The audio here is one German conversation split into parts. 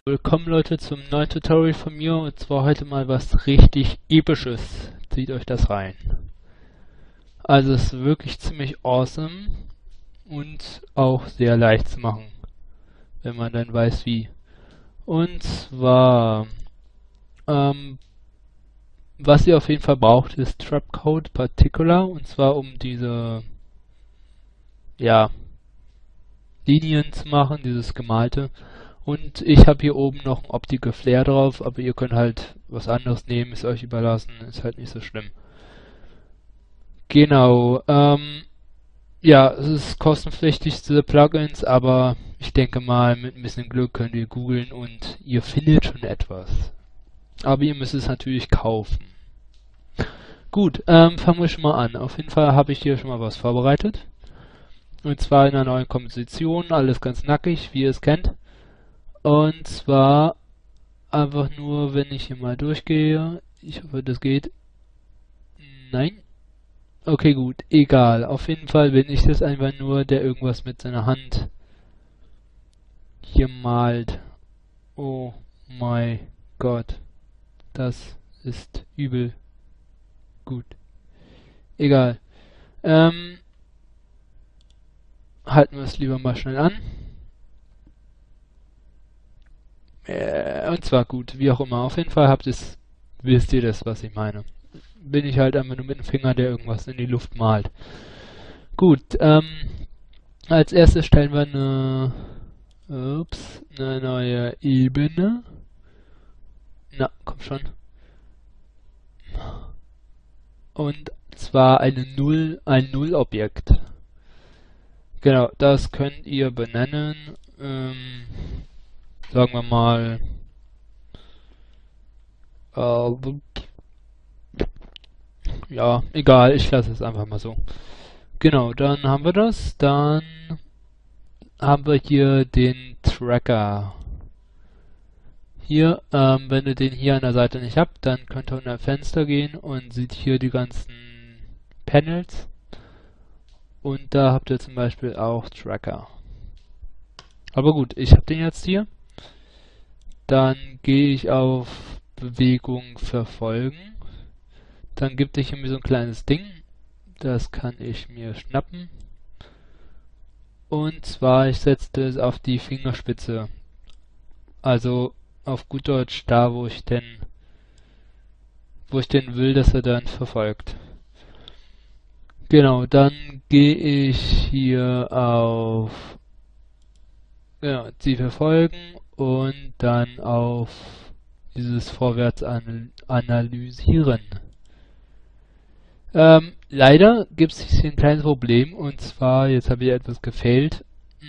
Willkommen Leute zum neuen Tutorial von mir, und zwar heute mal was richtig Episches. Zieht euch das rein. Also es ist wirklich ziemlich awesome und auch sehr leicht zu machen, wenn man dann weiß wie. Und zwar, was ihr auf jeden Fall braucht, ist Trapcode Particular, und zwar um diese, ja, Linien zu machen, dieses Gemalte. Und ich habe hier oben noch ein Optical Flare drauf, aber ihr könnt halt was anderes nehmen, ist euch überlassen, ist halt nicht so schlimm. Genau, ja, es ist kostenpflichtig, diese Plugins, aber ich denke mal, mit ein bisschen Glück könnt ihr googeln und ihr findet schon etwas. Aber ihr müsst es natürlich kaufen. Gut, fangen wir schon mal an. Auf jeden Fall habe ich hier schon mal was vorbereitet. Und zwar in einer neuen Komposition, alles ganz nackig, wie ihr es kennt. Und zwar einfach nur, wenn ich hier mal durchgehe. Ich hoffe, das geht. Nein. Okay, gut. Egal. Auf jeden Fall bin ich das einfach nur, der irgendwas mit seiner Hand hier malt. Oh mein Gott. Das ist übel. Gut. Egal. Halten wir es lieber mal schnell an. Und zwar gut, wie auch immer. Auf jeden Fall wisst ihr das, was ich meine. Bin ich halt einfach nur mit dem Finger, der irgendwas in die Luft malt. Gut, als erstes stellen wir eine neue Ebene. Na, komm schon. Und zwar ein Nullobjekt. Genau, das könnt ihr benennen. Sagen wir mal, ja, egal, ich lasse es einfach mal so. Genau, dann haben wir das. Dann haben wir hier den Tracker. Hier, wenn ihr den hier an der Seite nicht habt, dann könnt ihr in ein Fenster gehen und seht hier die ganzen Panels. Und da habt ihr zum Beispiel auch Tracker. Aber gut, ich habe den jetzt hier. Dann gehe ich auf Bewegung verfolgen. Dann gibt es hier mir so ein kleines Ding. Das kann ich mir schnappen. Und zwar, ich setze es auf die Fingerspitze. Also auf gut Deutsch da, wo ich denn will, dass er dann verfolgt. Genau, dann gehe ich hier auf sie verfolgen und dann auf dieses Vorwärts analysieren. Leider gibt es hier ein kleines Problem, und zwar, jetzt habe ich etwas gefailt.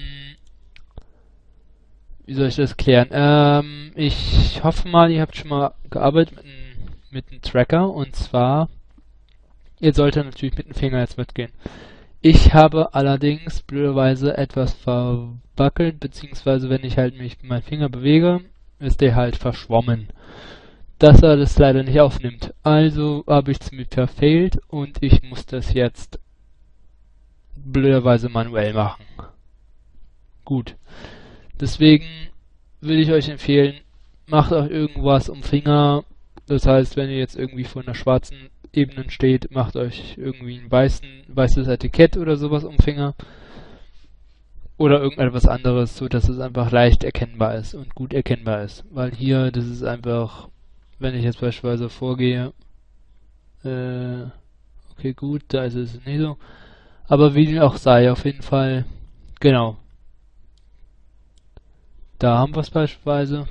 Wie soll ich das klären? Ich hoffe mal, ihr habt schon mal gearbeitet mit einem Tracker, und zwar, ihr solltet natürlich mit dem Finger jetzt mitgehen. Ich habe allerdings blöderweise etwas verwackelt, beziehungsweise wenn ich halt mich mit meinem Finger bewege, ist der halt verschwommen. Dass er das leider nicht aufnimmt. Also habe ich ziemlich verfehlt und ich muss das jetzt blöderweise manuell machen. Gut. Deswegen würde ich euch empfehlen, macht euch irgendwas um Finger. Das heißt, wenn ihr jetzt irgendwie vor einer schwarzen Ebene steht, macht euch irgendwie ein weißes Etikett oder sowas um Finger. Oder irgendetwas anderes, so dass es einfach leicht erkennbar ist und gut erkennbar ist. Weil hier, das ist einfach, wenn ich jetzt beispielsweise vorgehe, okay gut, da ist es nicht so. Aber wie dem auch sei, auf jeden Fall, genau. Da haben wir es beispielsweise.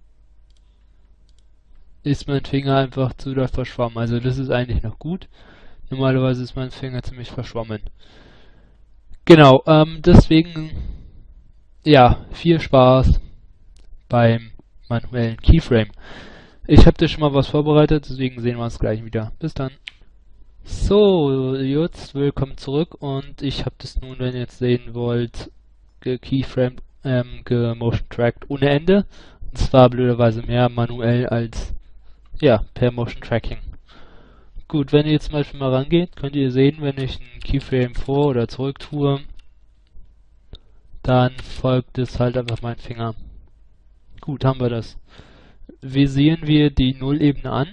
Ist mein Finger einfach zu doll verschwommen. Also das ist eigentlich noch gut. Normalerweise ist mein Finger ziemlich verschwommen. Genau, deswegen, ja, viel Spaß beim manuellen Keyframe. Ich habe dir schon mal was vorbereitet, deswegen sehen wir uns gleich wieder. Bis dann. So, jetzt willkommen zurück, und ich habe das nun, wenn ihr jetzt sehen wollt, gekeyframed, gemotion tracked ohne Ende. Und zwar blöderweise mehr manuell als, ja, per Motion Tracking. Gut, wenn ihr jetzt zum Beispiel mal rangeht, könnt ihr sehen, wenn ich einen Keyframe vor- oder zurück tue, dann folgt es halt einfach mein Finger. Gut, haben wir das. Visieren wir die Nullebene an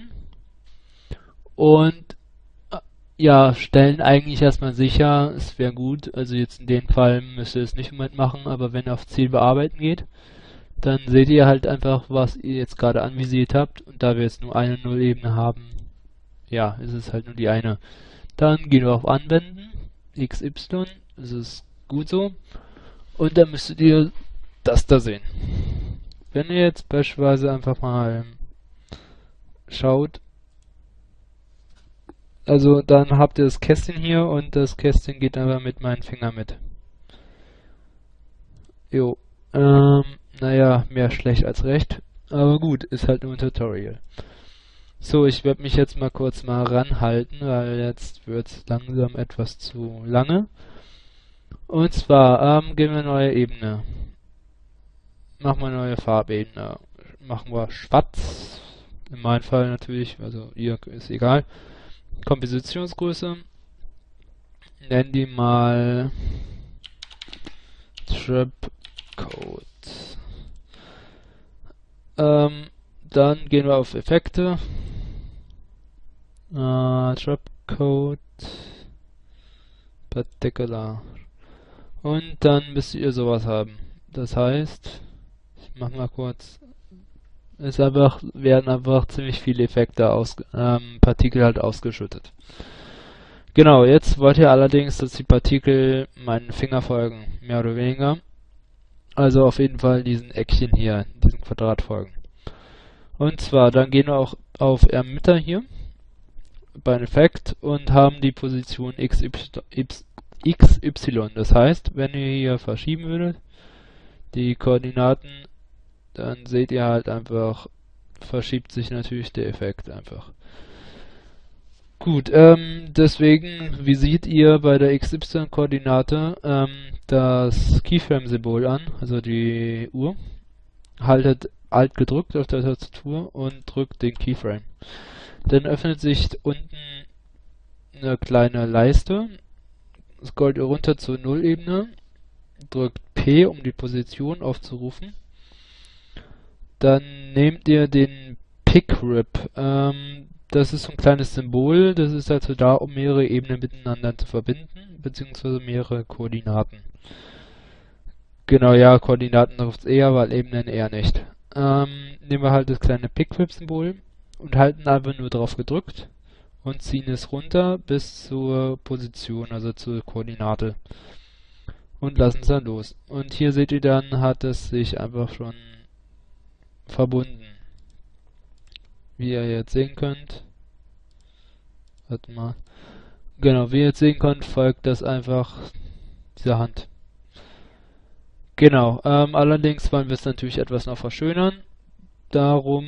und ja, stellen eigentlich erstmal sicher, es wäre gut, also jetzt in dem Fall müsst ihr es nicht unbedingt machen, aber wenn ihr auf Ziel bearbeiten geht, dann seht ihr halt einfach, was ihr jetzt gerade anvisiert habt, und da wir jetzt nur eine Nullebene haben, ja, ist es halt nur die eine. Dann gehen wir auf Anwenden, XY, das ist gut so, und dann müsstet ihr das da sehen. Wenn ihr jetzt beispielsweise einfach mal schaut, also dann habt ihr das Kästchen hier und das Kästchen geht aber mit meinem Finger mit. Jo, naja, mehr schlecht als recht, aber gut, ist halt nur ein Tutorial. So, ich werde mich jetzt mal kurz mal ranhalten, weil jetzt wird es langsam etwas zu lange. Und zwar, gehen wir neue Ebene. Machen wir neue Farbebene. Machen wir schwarz. In meinem Fall natürlich, also ihr ist egal. Kompositionsgröße. Nennen die mal Trap Code. Dann gehen wir auf Effekte. Trap Code. Particular. Und dann müsst ihr sowas haben. Das heißt, ich mach mal kurz. Werden einfach ziemlich viele Effekte Partikel halt ausgeschüttet. Genau, jetzt wollt ihr allerdings, dass die Partikel meinen Finger folgen, mehr oder weniger. Also auf jeden Fall diesen Eckchen hier, diesen Quadrat folgen. Und zwar, dann gehen wir auch auf Emitter hier, bei Effekt, und haben die Position XY. Das heißt, wenn ihr hier verschieben würdet, die Koordinaten, dann seht ihr halt einfach, verschiebt sich natürlich der Effekt einfach. Gut, deswegen visiert ihr bei der XY-Koordinate das Keyframe-Symbol an, also die Uhr. Haltet Alt gedrückt auf der Tastatur und drückt den Keyframe. Dann öffnet sich unten eine kleine Leiste. Scrollt ihr runter zur Nullebene, drückt P, um die Position aufzurufen. Dann nehmt ihr den Pick-Rip. Das ist so ein kleines Symbol, das ist dazu da, um mehrere Ebenen miteinander zu verbinden, beziehungsweise mehrere Koordinaten. Genau, ja, Koordinaten trifft es eher, weil Ebenen eher nicht. Nehmen wir halt das kleine Pick-Rip-Symbol und halten einfach nur drauf gedrückt und ziehen es runter bis zur Position, also zur Koordinate. Und lassen es dann los. Und hier seht ihr dann, hat es sich einfach schon verbunden. Wie ihr jetzt sehen könnt. Warte mal. Genau, wie ihr jetzt sehen könnt, folgt das einfach dieser Hand. Genau, allerdings wollen wir es natürlich etwas noch verschönern. Darum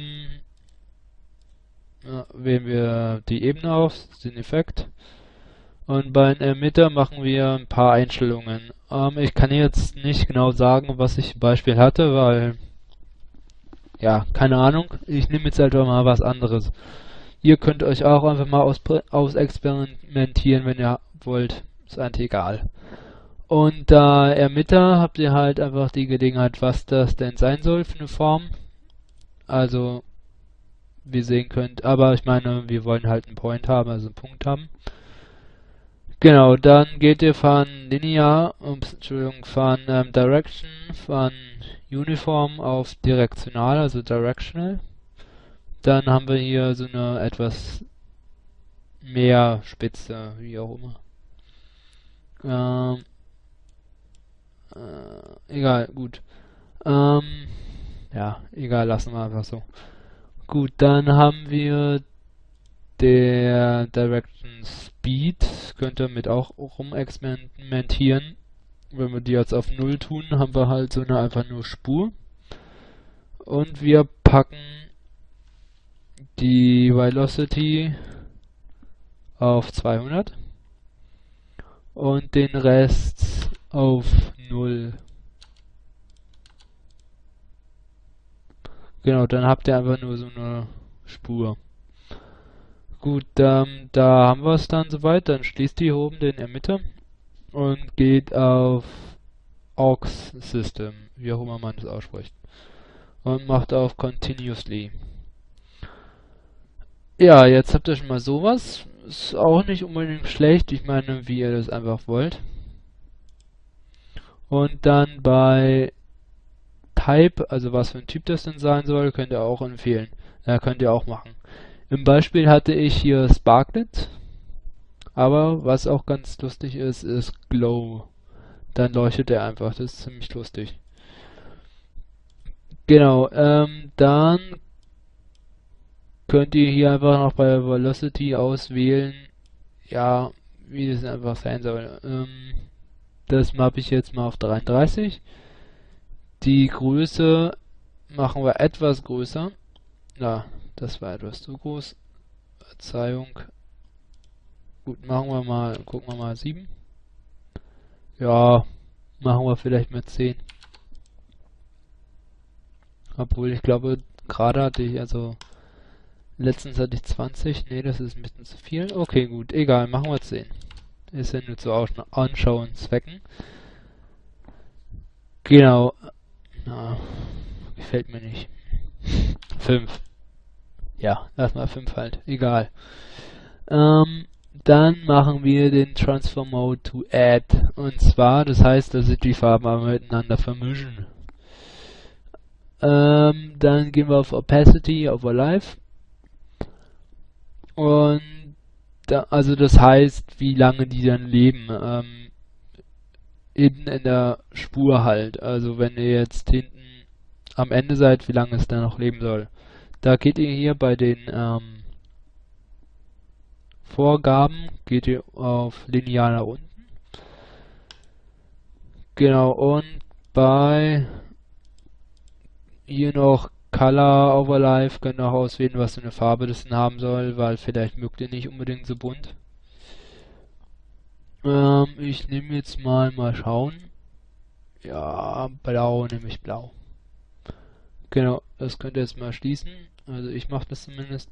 wählen wir die Ebene auf, den Effekt. Und bei den Emitter machen wir ein paar Einstellungen. Ich kann jetzt nicht genau sagen, was ich im Beispiel hatte, weil, ja, keine Ahnung. Ich nehme jetzt einfach mal was anderes. Ihr könnt euch auch einfach mal ausexperimentieren, wenn ihr wollt. Ist eigentlich egal. Und da Emitter habt ihr halt einfach die Gelegenheit, was das denn sein soll für eine Form. Also, wie ihr sehen könnt, aber ich meine, wir wollen halt einen Point haben, also einen Punkt haben. Genau, dann geht ihr von Linear, von Direction, von Uniform auf Direktional, also Directional. Dann haben wir hier so eine etwas mehr Spitze, wie auch immer. Egal, gut. Ja, egal, lassen wir einfach so. Gut, dann haben wir der Direction Speed, könnt ihr mit auch rumexperimentieren. Wenn wir die jetzt auf 0 tun, haben wir halt so eine einfach nur Spur. Und wir packen die Velocity auf 200 und den Rest auf 0. Genau, dann habt ihr einfach nur so eine Spur. Gut, da haben wir es dann soweit. Dann schließt ihr hier oben den Emitter und geht auf Aux System, wie auch immer man das ausspricht. und macht auf Continuously. Ja, jetzt habt ihr schon mal sowas. Ist auch nicht unbedingt schlecht. Ich meine, wie ihr das einfach wollt. Und dann bei Type, also was für ein Typ das denn sein soll, könnt ihr auch empfehlen. Könnt ihr auch machen. Im Beispiel hatte ich hier Sparklet, aber was auch ganz lustig ist, ist Glow. Dann leuchtet er einfach, das ist ziemlich lustig. Genau, dann könnt ihr hier einfach noch bei Velocity auswählen, ja, wie das einfach sein soll. Das mappe ich jetzt mal auf 33. Die Größe machen wir etwas größer. Na, das war etwas zu groß. Verzeihung. Gut, machen wir mal, gucken wir mal 7. Ja, machen wir vielleicht mit 10. Obwohl, ich glaube, gerade hatte ich, also, letztens hatte ich 20. Nee, das ist ein bisschen zu viel. Okay, gut, egal, machen wir 10. Ist ja nur zu Anschauungszwecken. Genau. Na, gefällt mir nicht. 5. Ja, lass mal 5 halt. Egal. Dann machen wir den Transform Mode to Add. Und zwar, das heißt, dass sich die Farben aber miteinander vermischen. Dann gehen wir auf Opacity, auf Alive. Und da, also das heißt, wie lange die dann leben. Hinten in der Spur halt. Also wenn ihr jetzt hinten am Ende seid, wie lange es dann noch leben soll. Da geht ihr hier bei den Vorgaben, geht ihr auf linear nach unten. Genau, und bei hier noch Color Overlife könnt ihr auch auswählen, was für eine Farbe das denn haben soll, weil vielleicht mögt ihr nicht unbedingt so bunt. Ich nehme jetzt mal schauen. Ja, blau nehme ich blau. Genau, das könnt ihr jetzt mal schließen. Also ich mache das zumindest.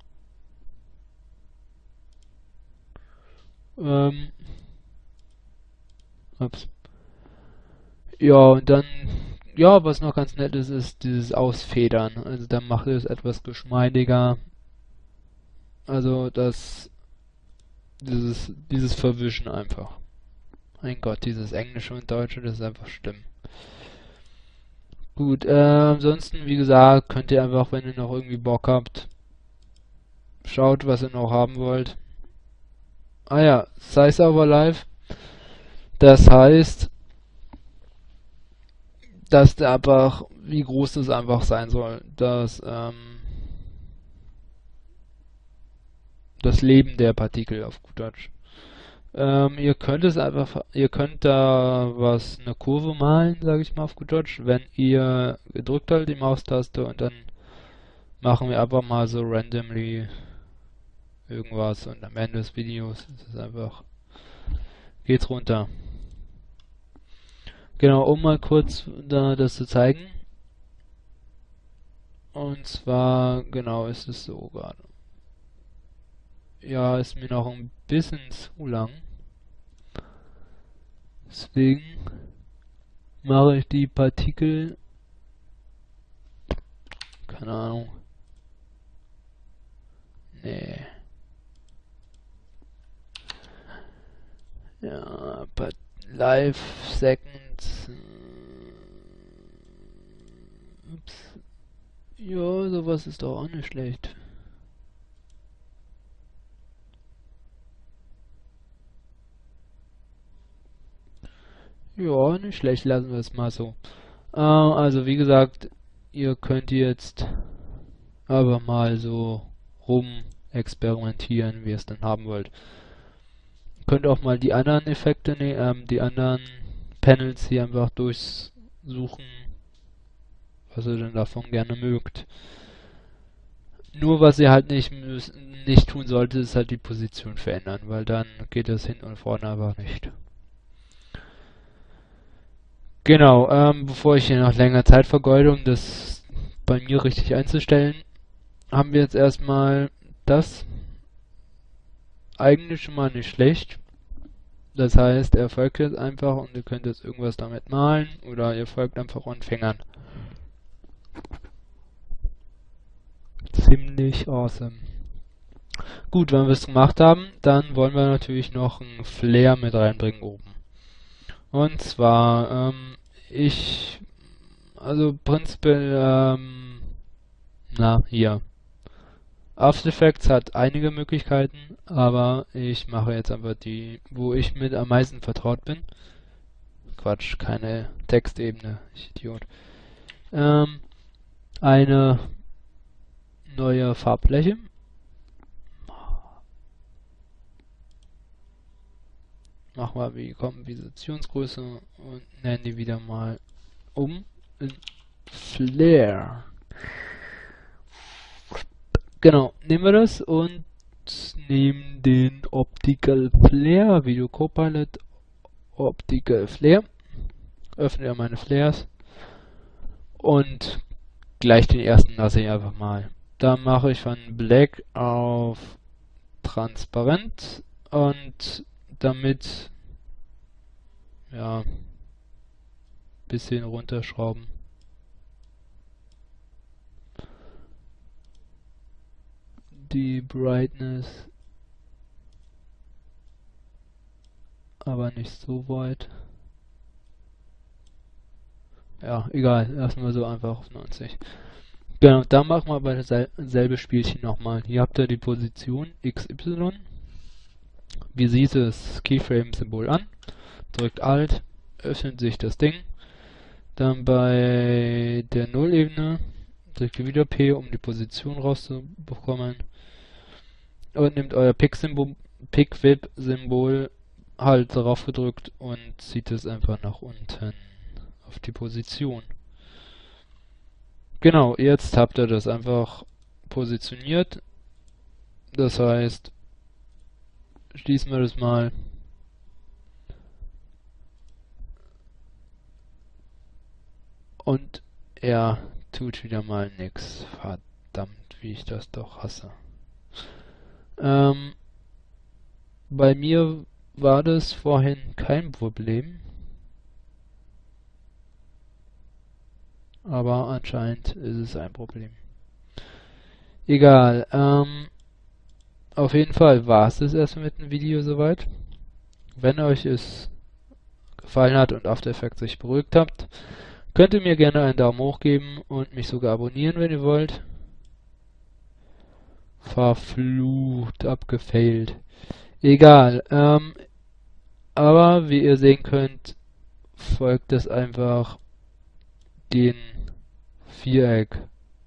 Ups. Ja, und dann, ja, was noch ganz nett ist, ist dieses Ausfedern. Also dann macht es etwas geschmeidiger. Also dieses Verwischen einfach. Mein Gott, dieses Englische und Deutsche, das ist einfach schlimm. Gut, ansonsten, wie gesagt, könnt ihr einfach, wenn ihr noch irgendwie Bock habt, schaut, was ihr noch haben wollt. Ah ja, Size over Life. Das heißt, dass der einfach, wie groß das einfach sein soll, dass das Leben der Partikel auf gut Deutsch. Ihr könnt es einfach, ihr könnt da eine Kurve malen, sage ich mal auf gut Deutsch, wenn ihr gedrückt haltet die Maustaste und dann machen wir einfach mal so randomly irgendwas und am Ende des Videos ist es einfach, geht's runter. Genau, um mal kurz das zu zeigen. Und zwar, genau, ist es so gerade. Ja, ist mir noch ein bisschen zu lang. Deswegen mache ich die Partikel, keine Ahnung. Nee. Ja, Live Seconds. Ups. Ja, sowas ist doch auch nicht schlecht. Ja, nicht schlecht, lassen wir es mal so. Also wie gesagt, ihr könnt jetzt aber mal so rum experimentieren, wie ihr es dann haben wollt. Könnt auch mal die anderen Effekte, die anderen Panels hier einfach durchsuchen, was ihr denn davon gerne mögt. Nur was ihr halt nicht tun solltet, ist halt die Position verändern, weil dann geht das hinten und vorne einfach nicht. Genau, bevor ich hier noch länger Zeit vergeude, um das bei mir richtig einzustellen, haben wir jetzt erstmal das. Eigentlich schon mal nicht schlecht. Das heißt, er folgt jetzt einfach und ihr könnt jetzt irgendwas damit malen oder ihr folgt einfach Anfängern. Ziemlich awesome. Gut, wenn wir es gemacht haben, dann wollen wir natürlich noch einen Flair mit reinbringen oben. Und zwar, also prinzipiell, hier. After Effects hat einige Möglichkeiten, aber ich mache jetzt einfach die, wo ich mit am meisten vertraut bin. Quatsch, keine Textebene, ich Idiot. Eine neue Farbfläche. Machen wir wie Kompositionsgröße und nennen die wieder mal um in Flare. Genau, nehmen wir das und nehmen den Optical Flare, Video Copilot, Optical Flare. Öffne ja meine Flares und gleich den ersten lasse ich einfach mal. Da mache ich von Black auf Transparent und damit ja bisschen runterschrauben. Die Brightness aber nicht so weit. Ja, egal, lassen wir so einfach auf 90. Genau, da machen wir aber dasselbe Spielchen nochmal. Hier habt ihr die Position XY. Wie sieht das Keyframe-Symbol an? Drückt Alt, öffnet sich das Ding. Dann bei der Nullebene drückt ihr wieder P, um die Position rauszubekommen. Und nehmt euer Pick-Whip-Symbol halt drauf gedrückt und zieht es einfach nach unten auf die Position. Genau, jetzt habt ihr das einfach positioniert. Das heißt, schließen wir das mal. Und er tut wieder mal nix. Verdammt, wie ich das doch hasse. Bei mir war das vorhin kein Problem. Aber anscheinend ist es ein Problem. Egal, auf jeden Fall war es das erstmal mit dem Video soweit. Wenn euch es gefallen hat und After Effects sich beruhigt habt, könnt ihr mir gerne einen Daumen hoch geben und mich sogar abonnieren, wenn ihr wollt. Verflucht, abgefailt. Egal, aber wie ihr sehen könnt, folgt es einfach den Viereck.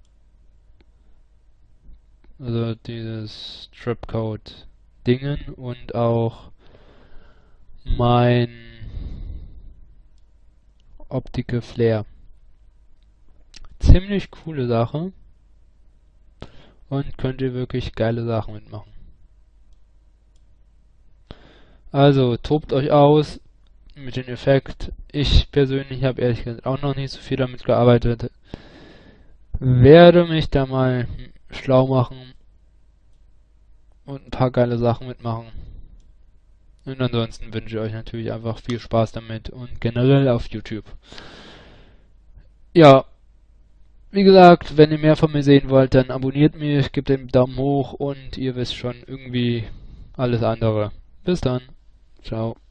Also dieses Trapcode Dingen und auch mein Optical Flare. Ziemlich coole Sache und könnt ihr wirklich geile Sachen mitmachen. Also tobt euch aus mit dem Effekt. Ich persönlich habe ehrlich gesagt auch noch nicht so viel damit gearbeitet. Werde mich da mal schlau machen und ein paar geile Sachen mitmachen. Und ansonsten wünsche ich euch natürlich einfach viel Spaß damit und generell auf YouTube. Ja, wie gesagt, wenn ihr mehr von mir sehen wollt, dann abonniert mich, gebt den Daumen hoch und ihr wisst schon irgendwie alles andere. Bis dann. Ciao.